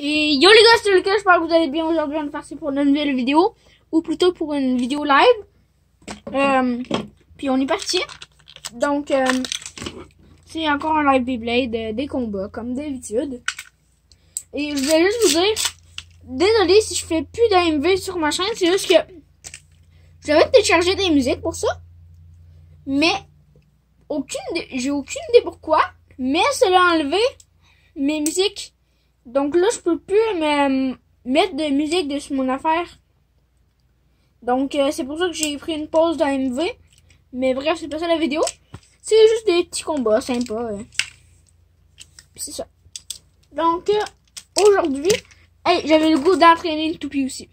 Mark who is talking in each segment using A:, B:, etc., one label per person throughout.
A: Et yo les gars, c'est Lucas, j'espère que vous allez bien. Aujourd'hui on est parti pour une nouvelle vidéo, ou plutôt pour une vidéo live. Puis on est parti. Donc c'est encore un live Beyblade, des combats comme d'habitude. Et je voulais juste vous dire, désolé si je fais plus d'AMV sur ma chaîne, c'est juste que j'avais téléchargé des musiques pour ça, mais j'ai aucune idée pourquoi, mais ça l'a enlevé mes musiques. Donc là, je peux plus me mettre de musique dessus mon affaire. Donc c'est pour ça que j'ai pris une pause d'AMV. Mais bref, c'est pas ça la vidéo. C'est juste des petits combats sympas. C'est ça. Donc aujourd'hui, hey, j'avais le goût d'entraîner une toupie aussi.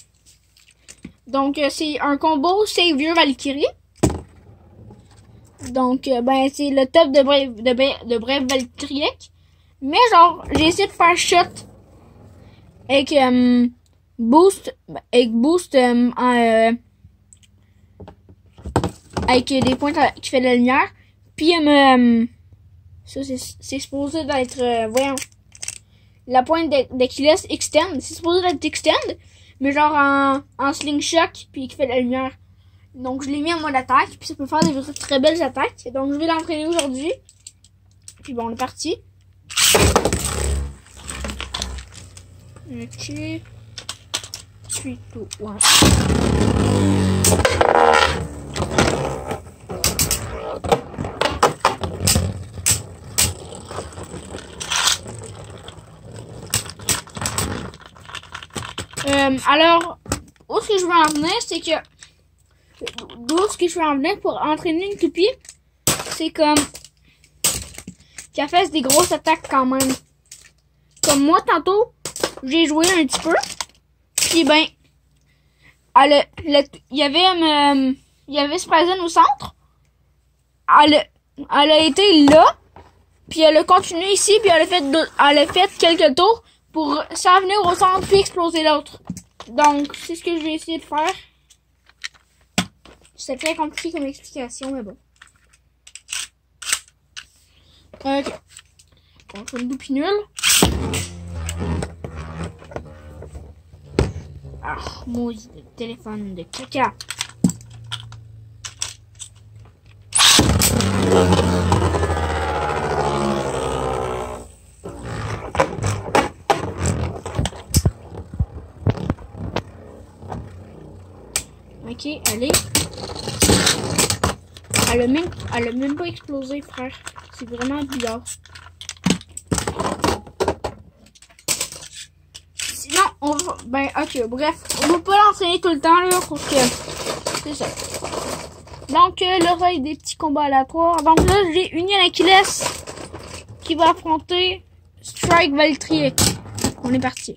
A: Donc c'est un combo Savior Valkyrie. Donc ben c'est le top de Brave Valkyriek. Mais genre, j'ai essayé de faire shot avec boost avec des points qui fait la lumière. Puis ça c'est supposé d'être voyons, la pointe d'Achilles extend. C'est supposé d'être extend, mais genre en slingshot puis qui fait la lumière. Donc je l'ai mis en mode attaque, puis ça peut faire des très belles attaques. Donc je vais l'entraîner aujourd'hui. Puis bon, on est parti. Ok. 3, 2, 1. Alors, où est-ce que je veux en venir, c'est que d'où est-ce que je veux en venir pour entraîner une toupie, c'est comme qu'elle fasse des grosses attaques quand même. Comme moi tantôt, j'ai joué un petit peu, puis ben, il y avait Sprazen au centre, elle a été là, puis elle a continué ici, puis elle a fait quelques tours pour s'en venir au centre puis exploser l'autre. Donc c'est ce que je vais essayer de faire. C'est très compliqué comme explication, mais bon. Ok. On fait une toupie nulle. Ah, maudit téléphone de caca. Ok, allez. Elle a même pas explosé, frère. C'est vraiment bizarre. Sinon, on va... Ben, ok, bref. On va pas l'entraîner tout le temps, là, parce que... C'est ça. Donc, là, ça, il y a des petits combats aléatoires. Donc là, j'ai Union Achilles qui va affronter Strike Valkyriek. On est parti.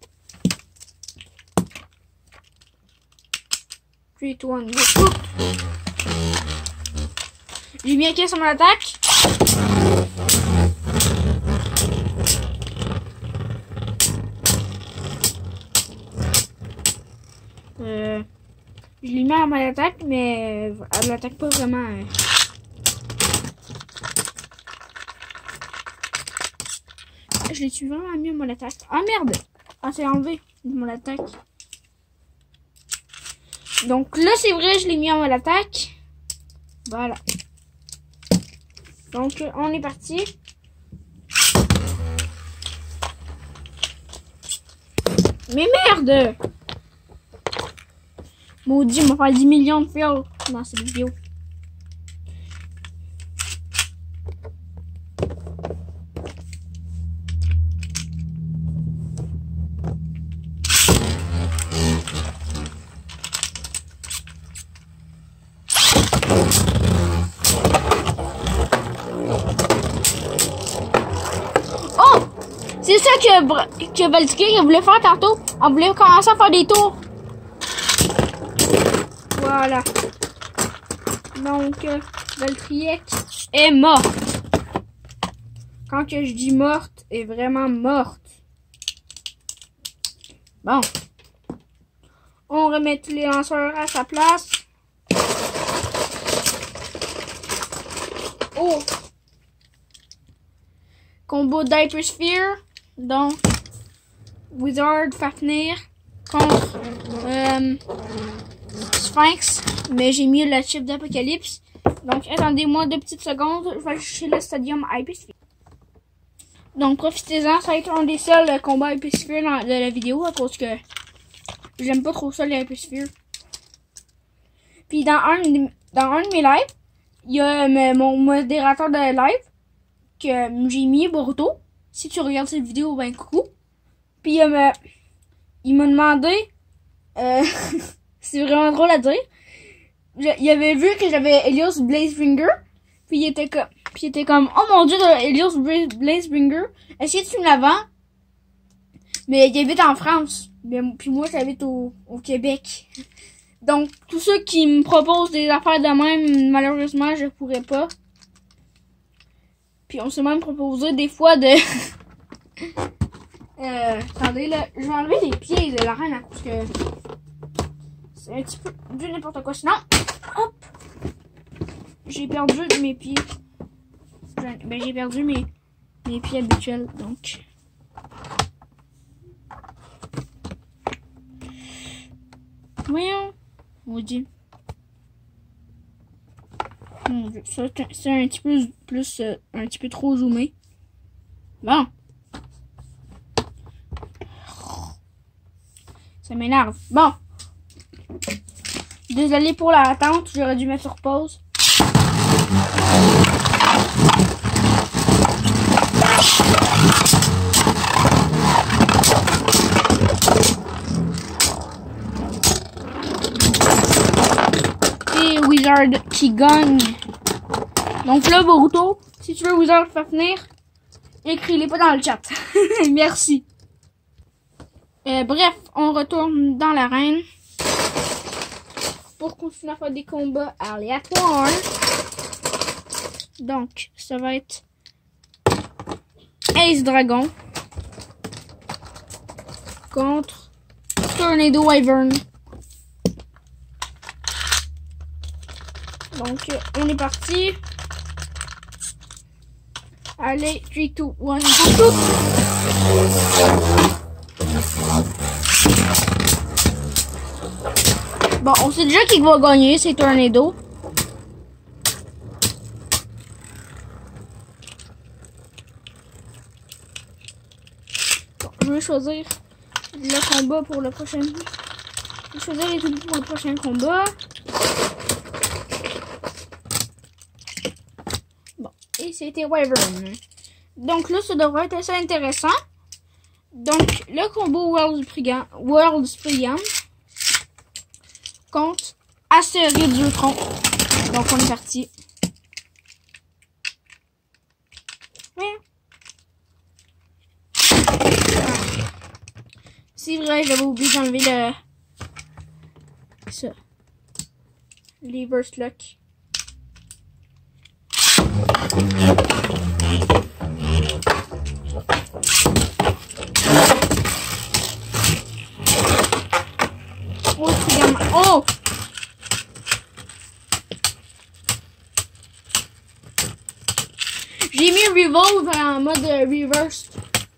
A: 3, 2, 1, go. J'ai mis un caisse sur mon attaque. Je l'ai mis à mon attaque, mais elle l'attaque pas vraiment. Je l'ai vraiment mis à mon attaque. Ah merde! Ah, c'est enlevé de mon attaque. Donc là, c'est vrai, je l'ai mis à mon attaque. Voilà. Donc, on est parti. Mais merde! Maudit, on va faire 10 millions de fails dans cette vidéo. C'est ça que Valkyrie voulait faire tantôt. Elle voulait commencer à faire des tours. Voilà. Donc, Valkyriek est morte. Quand que je dis morte, est vraiment morte. Bon. On remet tous les lanceurs à sa place. Oh. Combo Diaper Sphere. Donc, Wizard Fafnir contre Sphinx. Mais j'ai mis le chip d'Apocalypse. Donc attendez-moi 2 petites secondes. Je vais aller chercher le Stadium Hypersphere. Donc profitez-en. Ça va être un des seuls combats Hypersphere de la vidéo. À cause que j'aime pas trop ça les Hypersphere. Puis dans un de mes lives, il y a mon modérateur de live que j'ai mis, Boruto. Si tu regardes cette vidéo, ben coucou. Puis il m'a demandé, c'est vraiment drôle à dire. Il avait vu que j'avais Helios Blazebringer. Puis il était comme, oh mon dieu, Helios Blazebringer. Est-ce que tu me la vends? Mais il habite en France. Puis moi, j'habite au Québec. Donc, tous ceux qui me proposent des affaires de même, malheureusement, je pourrais pas. Puis on s'est même proposé des fois de... attendez, là, je vais enlever les pieds de la reine parce que c'est un petit peu du n'importe quoi. Sinon, hop, j'ai perdu mes pieds. Ben, j'ai perdu mes pieds habituels, donc... Voyons. Maudit. Mon Dieu, ça c'est un petit peu plus, un petit peu trop zoomé. Bon. Ça m'énerve. Bon. Désolé pour l'attente, j'aurais dû mettre sur pause. Et Wizard qui gagne. Donc là, Boruto, si tu veux Wizard Fafnir, écris-les pas dans le chat. Merci. Bref, on retourne dans l'arène pour continuer à faire des combats aléatoires. Donc, ça va être Ace Dragon contre Tornado Wyvern. Donc, on est parti. Allez, 3, 2, 1, go! Bon, on sait déjà qui va gagner, c'est Tornado. Bon, je vais choisir le combat pour le prochain. Je vais choisir les trucs pour le prochain combat. Bon, et c'était Wyvern. Donc là, ça devrait être assez intéressant. Donc, le combo World Spriggan contre Astéroïde Ultron. Donc, on est parti. Ouais. C'est vrai, j'avais oublié d'enlever les burst lock. Oh! J'ai mis Revolve en mode reversed.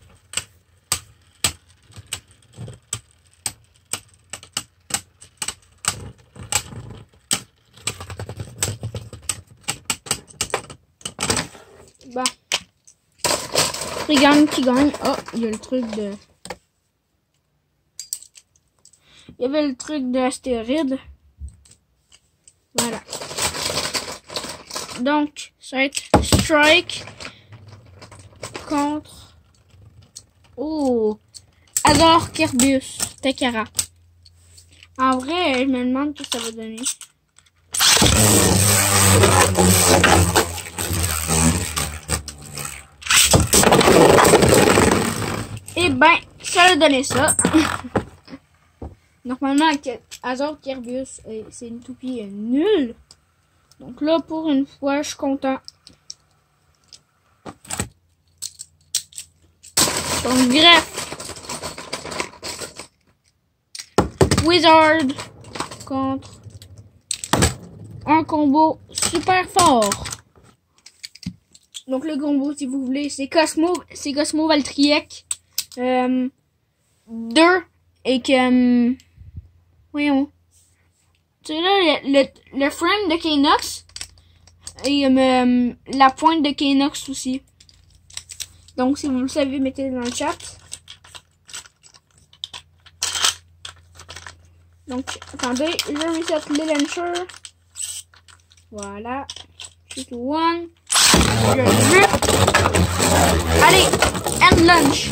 A: Bah. Spriggan qui gagne. Oh, il y a le truc de... Il y avait le truc de l'astéroïde. Voilà. Donc, ça va être Strike contre... Oh! Azor Kerbeus Takara. En vrai, je me demande ce que ça va donner. Eh ben, ça a donné ça. Normalement, avec Azor Kerbeus, c'est une toupie nulle. Donc là, pour une fois, je suis content. Donc, bref. Wizard contre un combo super fort. Donc, le combo, si vous voulez, c'est Cosmo Valtriek. 2 et que... voyons. Tu sais là, le frame de Kanox et la pointe de Kanox aussi. Donc, si vous le savez, mettez-le dans le chat. Donc, attendez, je reset le launcher. Voilà. 3, 2, 1. Je rip. Allez, end launch.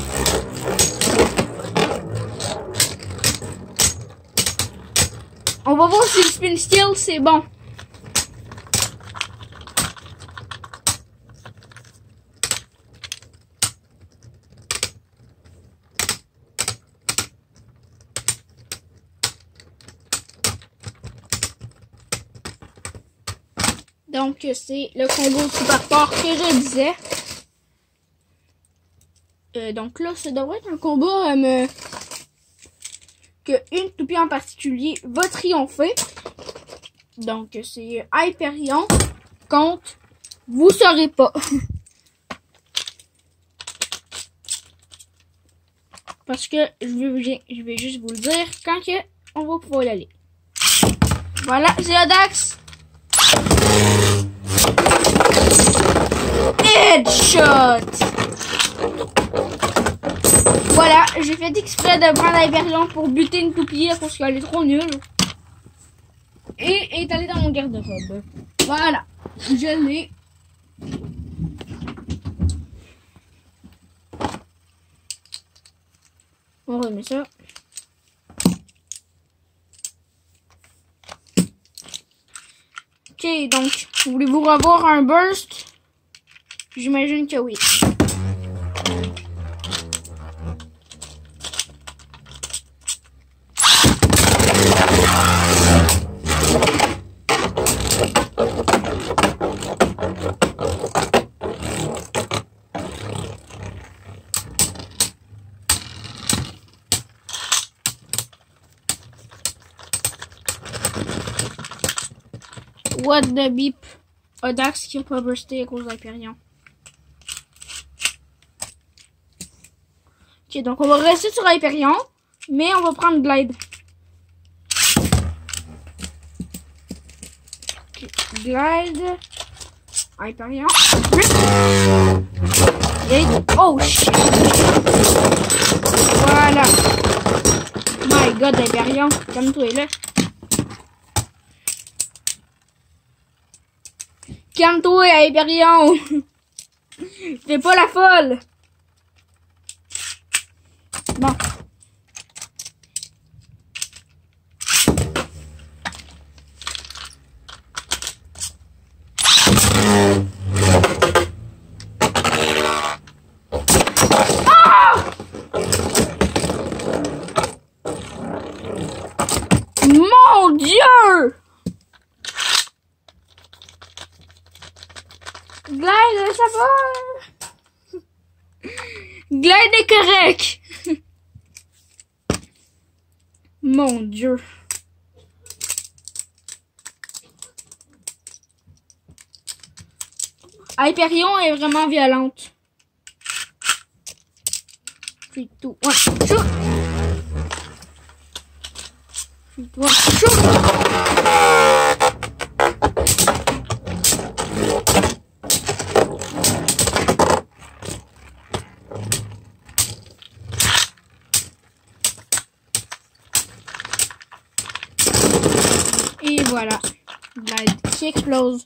A: On va voir si le spin skill c'est bon. Donc, c'est le combo super fort que je disais. Donc là, ça devrait être un combat que une toupie en particulier va triompher. Donc, c'est Hyperion contre vous saurez pas. Parce que je vais juste vous le dire quand que on va pouvoir y aller. Voilà, c'est Audax. Headshot! Voilà, j'ai fait exprès de prendre Hyperion pour buter une toupie parce qu'elle est trop nulle. Et est allée dans mon garde-robe. Voilà, je l'ai. On remet ça. Ok, donc, voulez-vous revoir un burst? J'imagine que oui. What the beep? Audax qui a pas bursté à cause d'Hyperion. Ok, donc on va rester sur Hyperion, mais on va prendre Glide. Okay. Glide. Hyperion. Et... oh shit! Voilà. My god, Hyperion. Calme-toi là. Calme-toi, Hyperion! Fais pas la folle! Bon. Ah! Mon Dieu! Glide, ça va? Glide est correct. Mon Dieu. Hyperion est vraiment violente. 3, 2, 1, shoot! 3, 2, 1, shoot! Et voilà, Glide qui explose.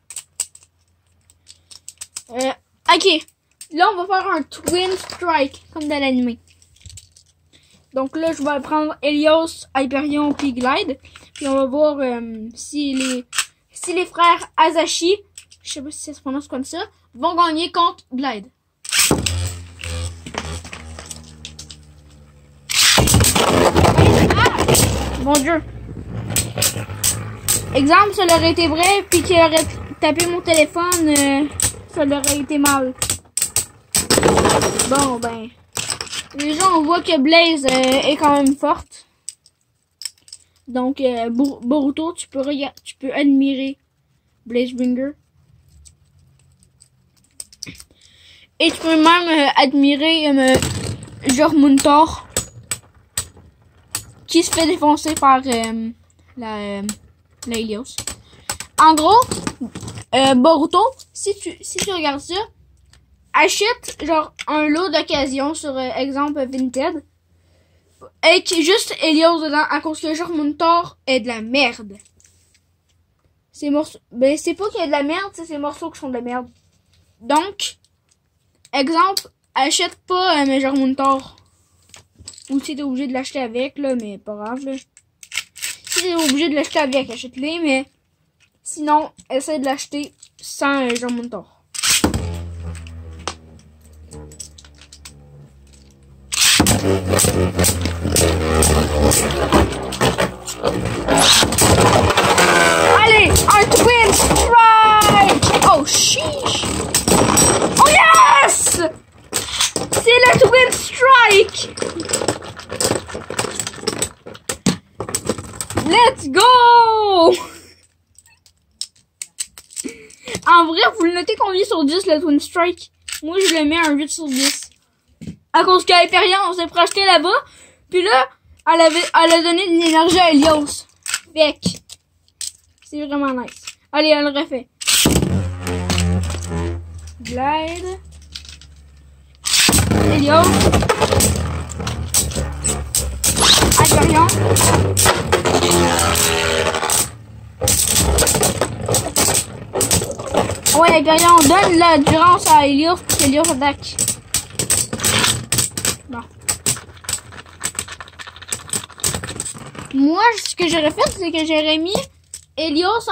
A: Ok, là on va faire un Twin Strike, comme dans l'anime. Donc là je vais prendre Helios, Hyperion puis Glide. Puis on va voir si les frères Asashi, je sais pas si ça se prononce comme ça, vont gagner contre Glide. Ah! Mon Dieu. Exemple, ça aurait été vrai, puis qu'il aurait tapé mon téléphone, ça aurait été mal. Bon, ben. Déjà, on voit que Blaze est quand même forte. Donc, Boruto, tu peux admirer Blazebringer. Et tu peux même admirer Jormuntor. qui se fait défoncer par la Helios. En gros, Boruto, si tu regardes ça, achète genre un lot d'occasion sur exemple Vinted et qui juste Helios dedans à cause que genre Muntor est de la merde. Ces morceaux, ben c'est pas qu'il y a de la merde, c'est ces morceaux qui sont de la merde. Donc, exemple, achète pas genre Muntor. Ou si t'es obligé de l'acheter avec là, mais pas grave là. Si t'es obligé de l'acheter avec, achète-les, mais sinon, essaie de l'acheter sans genre Muntor. Allez, un Twin Strike! Oh, sheesh! Oh, yes! C'est le Twin Strike! Let's go! En vrai, vous le notez combien sur 10 le Twin Strike? Moi, je le mets un 8 sur 10. À cause qu'à Hyperion, on s'est projeté là-bas. Puis là, elle a donné de l'énergie à Helios. Fait que c'est vraiment nice. Allez, elle le refait. Glide. Helios. Hyperion. Ouais, Hyperion, donne l'endurance à Helios pour qu'Helios attaque. Bon. Moi, ce que j'aurais fait, c'est que j'aurais mis Helios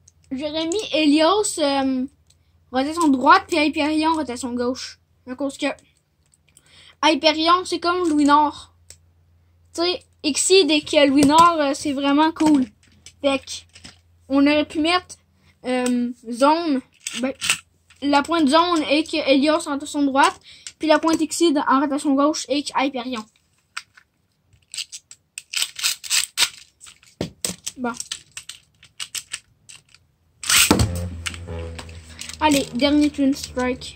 A: rotation droite, puis Hyperion rotation gauche. À cause que Hyperion, c'est comme Louis Nord. Tu sais, Exceed et que Louis Nord, c'est vraiment cool. Fait que, on aurait pu mettre zone, ben, la pointe zone et que Helios en rotation droite, puis la pointe Exceed en rotation gauche et que Hyperion. Bon. Allez, dernier Twin Strike.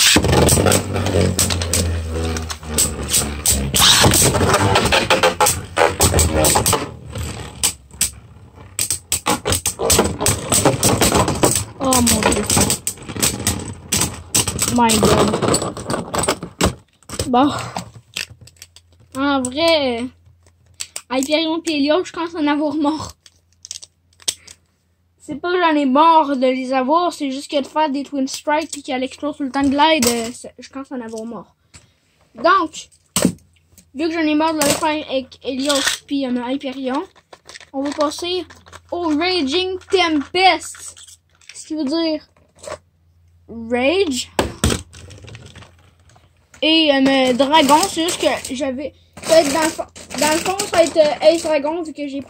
A: Oh mon dieu. My god. Bon. En vrai, Hyperion et Helios, je commence à en avoir mort. C'est pas que j'en ai marre de les avoir, c'est juste que de faire des Twin Strike et qu'elle explose tout le temps de glide, je commence à en avoir marre. Donc, vu que j'en ai marre de le faire avec Helios puis Hyperion, on va passer au Raging Tempest. Ce qui veut dire Rage. Et Dragon, c'est juste que j'avais... Dans le fond, ça va être Ace Dragon vu que j'ai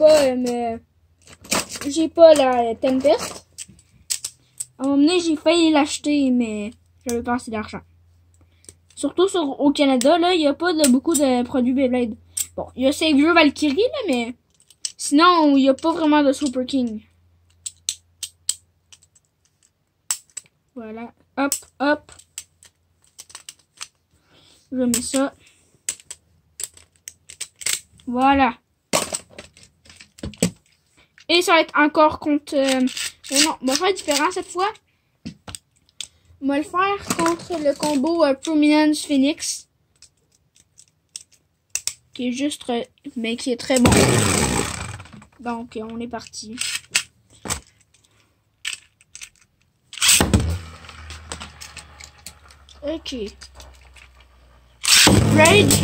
A: pas la Tempest. À un moment donné, j'ai failli l'acheter, mais j'avais pas assez d'argent. Surtout au Canada, là, il n'y a pas beaucoup de produits Beyblade. Bon, il y a Savior Valkyrie, là, mais sinon, il n'y a pas vraiment de Super King. Voilà. Hop, hop. Je mets ça. Voilà. Et ça va être encore contre... non, on va faire différent cette fois. On va le faire contre le combo Prominence Phoenix. Qui est juste... mais qui est très bon. Donc, on est parti. Ok. Rage.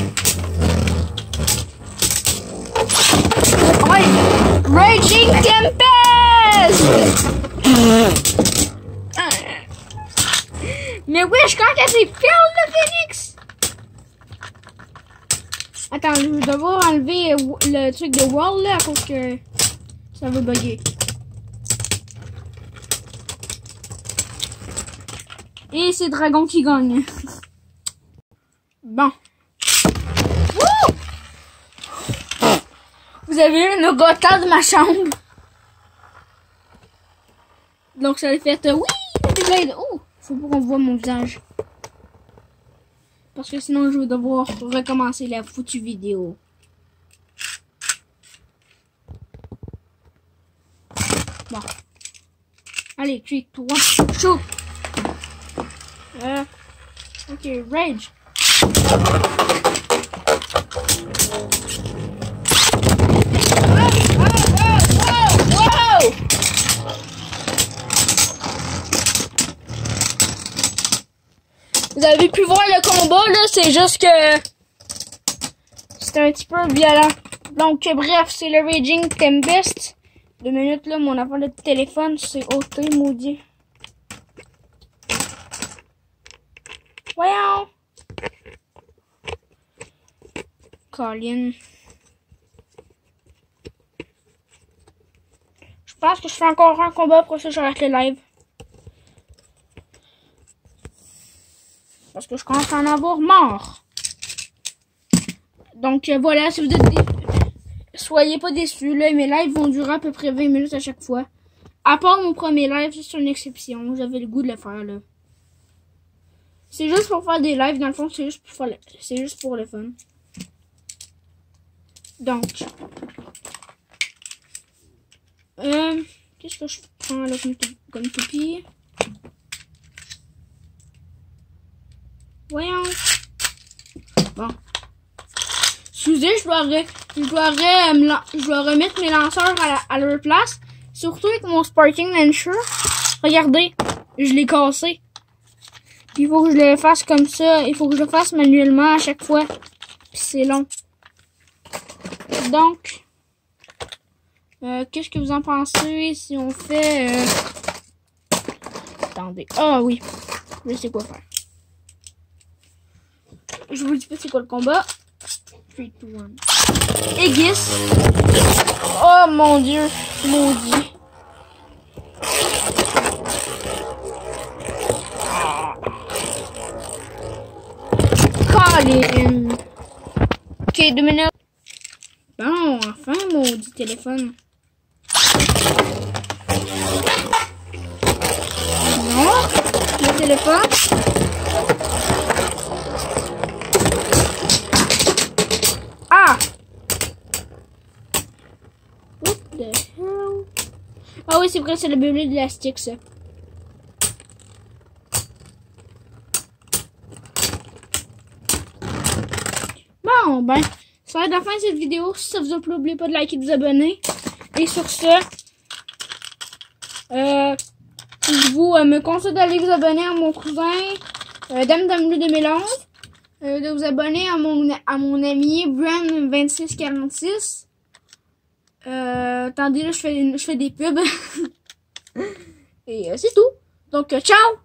A: Ouais. Raging Tempest! Mais wesh, quand elle s'est ferme le Phoenix! Attends, je vais devoir enlever le truc de wall là, parce que ça va bugger. Et c'est Dragon qui gagne. Bon. Wouh! Vous avez eu le gotha de ma chambre. Donc ça a fait oui, le Beyblade. Oh, faut pas qu'on voit mon visage. Parce que sinon je vais devoir recommencer la foutue vidéo. Bon. Allez, 3, 2, 1, shoot! Ok, rage. Wow! Vous avez pu voir le combat, là, c'est juste que c'était un petit peu violent. Donc, bref, c'est le Raging Tempest. 2 minutes, là, mon affaire de téléphone, c'est ôté, maudit. Voyons! Colin. Je pense que je fais encore un combat, pour ça j'arrête le live. Parce que je commence à en avoir marre. Donc voilà, si vous êtes soyez pas déçus, là, mes lives vont durer à peu près 20 minutes à chaque fois. À part mon premier live, c'est une exception. J'avais le goût de le faire, là. C'est juste pour faire des lives, dans le fond, c'est juste pour le fun. Donc. Qu'est-ce que je prends là comme toupie? Voyons. Bon. Excusez, je dois remettre mes lanceurs à leur place. Surtout avec mon Sparking Launcher. Regardez, je l'ai cassé. Puis il faut que je le fasse comme ça. Il faut que je le fasse manuellement à chaque fois. Puis c'est long. Donc, qu'est-ce que vous en pensez si on fait... Attendez. Ah oui, je sais quoi faire. Je vous dis pas c'est quoi le combat. 3, 2, 1. Aegis. Oh mon dieu, maudit. Colin. Ok, 2 minutes. Bon, enfin, maudit téléphone. Non, le téléphone. Ah! What the hell? Ah oui, c'est vrai, c'est le bébé d'élastique, ça. Bon, ben, ça va être la fin de cette vidéo. Si ça vous a plu, n'oubliez pas de liker et de vous abonner. Et sur ce, je vous me conseille d'aller vous abonner à mon cousin Dame Bleu 2011. De vous abonner à mon ami Brand2646. Attendez, là, je fais des pubs. Et c'est tout. Donc, ciao!